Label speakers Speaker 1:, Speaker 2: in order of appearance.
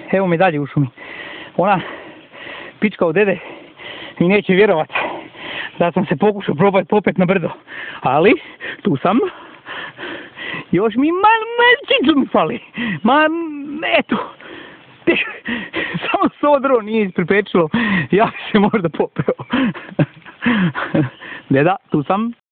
Speaker 1: evo mi dalje u šumi. Ona pička od dede i neće vjerovat da sam se pokušao probati popet na brdo. Ali, tu sam. Još mi malčicu mi fali. Eto. Samo sodro nije ispripečilo. Ja bi se možda popeo. Deda, tu sam.